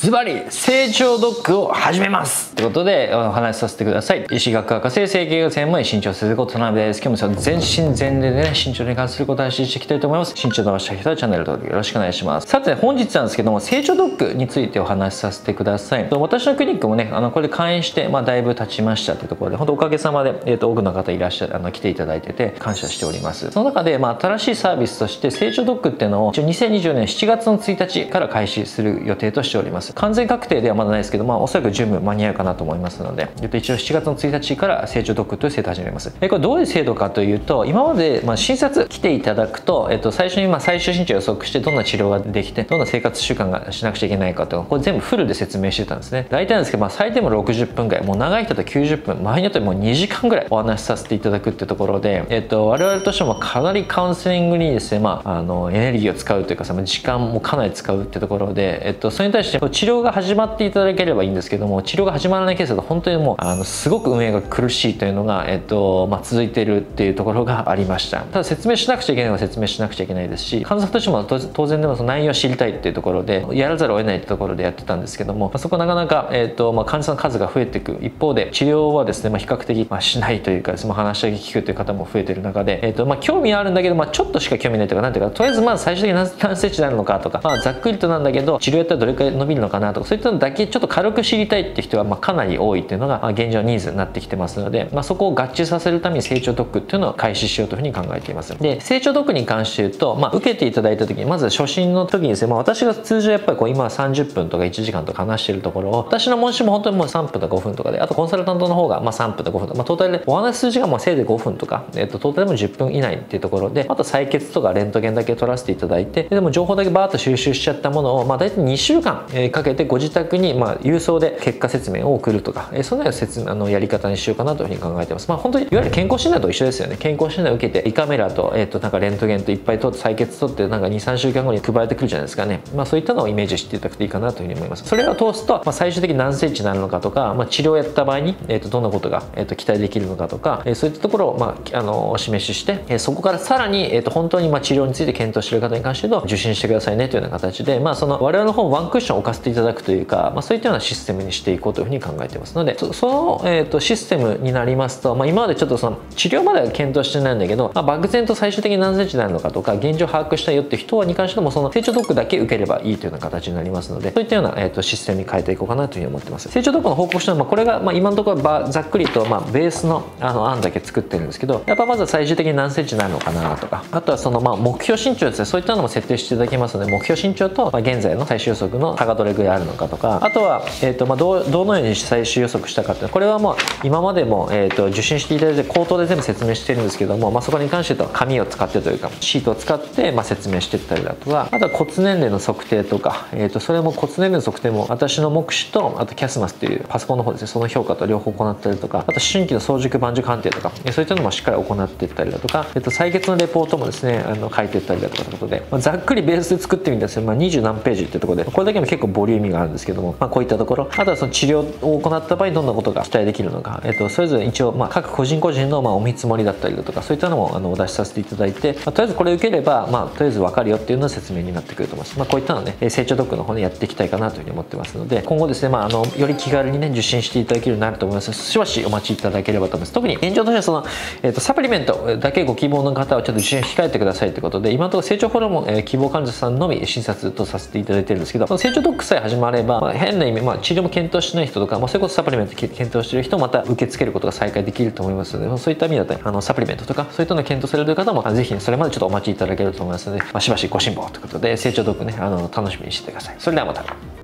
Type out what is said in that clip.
ズバリ成長ドッグを始めますということでお話しさせてください。医師学博士整形が専門医身長数5となべです。今日も全身全霊でね身長に関することを発信していきたいと思います。身長伸ばした人はチャンネル登録よろしくお願いします。さて本日なんですけども、成長ドッグについてお話しさせてください。私のクリニックもねこれで開院してだいぶ経ちましたというところで、本当おかげさまで多くの方いらっしゃる来ていただいてて感謝しております。その中で新しいサービスとして成長ドッグっていうのを2020年7月の1日から開始する予定としております。完全確定ではまだないですけど、おそらく準備間に合うかなと思いますので、一応7月の1日から成長ドッグという制度を始めます。これどういう制度かというと、今まで診察来ていただくと、最初に最終身長を予測してどんな治療ができてどんな生活習慣がしなくちゃいけないかとか、これ全部フルで説明してたんですね。大体なんですけど、最低も60分ぐらい、もう長い人だと90分、場合によってはもう2時間ぐらいお話しさせていただくっていうところで、我々としてもかなりカウンセリングにですね、エネルギーを使うというか時間もかなり使うっていうところで、それに対して治療が始まっていただければいいんですけども、治療が始まらないケースだと本当にもうすごく運営が苦しいというのが、続いているっていうところがありました。ただ説明しなくちゃいけないのは説明しなくちゃいけないですし、患者さんとしても当然でもその内容を知りたいっていうところでやらざるを得ないっていうところでやってたんですけども、そこなかなか、患者さんの数が増えていく一方で、治療はですね、比較的、しないというか、話だけ聞くという方も増えている中で、興味はあるんだけど、ちょっとしか興味ないというか、なんていうか、とりあえず最終的に何センチになるのかとか、ざっくりとなんだけど治療やったらどれくらい伸びるのかなとか、そういったのだけちょっと軽く知りたいっていう人はかなり多いっていうのが現状ニーズになってきてますので、そこを合致させるために成長ドッグっていうのを開始しようというふうに考えています。で、成長ドッグに関して言うと、受けていただいた時にまず初診の時にですね、私が通常やっぱり今は30分とか1時間とか話してるところを、私の問診も本当にもう3分とか5分とかで、あとコンサルタントの方が3分とか5分とか、トータルでお話す時間もせいぜい5分とか、トータルでも10分以内っていうところで、あと採血とかレントゲンだけ取らせていただいて、でも情報だけバーッと収集しちゃったものを大体2週間かけてご自宅に郵送で結果説明を送るとか、そのようなやり方にしようかなというふうに考えてます。本当にいわゆる健康診断と一緒ですよね。健康診断を受けて胃カメラと、レントゲンといっぱい取って採血取って2、3週間後に配られてくるじゃないですかね。そういったのをイメージしていただくといいかなというふうに思います。それを通すと、最終的に何センチになるのかとか、治療をやった場合に、どんなことが、期待できるのかとか、そういったところを、お示しして、そこからさらに、本当に治療について検討している方に関しては受診してくださいねというような形で、その我々の方ワンクッションを置かせていただくというか、そういったようなシステムにしていこうというふうに考えていますので、その、システムになりますと、今までちょっとその治療までは検討してないんだけど、漠然と最終的に何センチになるのかとか現状把握したいよって人に関してもその成長ドッグだけ受ければいいというような形になりますので、そういったような、システムに変えていこうかなというふうに思ってます。成長ドッグの報告書は、これが、今のところざっくりと、ベースの案だけ作ってるんですけど、やっぱまずは最終的に何センチになるのかなとか、あとはその目標身長ですね、そういったのも設定していただきますので、目標身長と、現在の最終予測の差がどれぐらいあるのかとか、あとは、どのように最終予測したかっていうの、これはもう今までも、受診していただいて口頭で全部説明してるんですけども、そこに関して言うと紙を使ってというかシートを使って、説明していったりだとか、あとは骨年齢の測定とか、それも骨年齢の測定も私の目視とあとキャスマスっていうパソコンの方ですね、その評価と両方行ったりとか、あと思春期の早熟晩熟判定とか、そういったのもしっかり行っていったりだとか、採血のレポートもですね書いていったりだとかということで、ざっくりベースで作ってみたんですよ。20何ページっていうところで、これだけでも結構ボリューミーがあるんですけども、こういったところ、あとはその治療を行った場合どんなことが期待できるのか、それぞれ一応各個人個人のお見積もりだったりだとか、そういったのもお出しさせていただいて、とりあえずこれ受ければとりあえず分かるよっていうのの説明になってくると思います。こういったのね成長ドッグの方でやっていきたいかなというふうに思ってますので、今後ですねより気軽にね受診していただけるようになると思います。しばしお待ちいただければと思います。特に現状としてはその、サプリメントだけご希望の方はちょっと受診を控えてくださいということで、今のところ成長ホルモン、希望患者さんのみ診察とさせていただいてるんですけど、成長ドッグさえ始まれば、変な意味、治療も検討してない人とか、それこそサプリメント検討している人もまた受け付けることが再開できると思いますので、そういった意味だったりサプリメントとかそういったのを検討される方もぜひそれまでちょっとお待ちいただけると思いますので、しばしご辛抱ということで成長ドッグね楽しみにしてください。それではまた。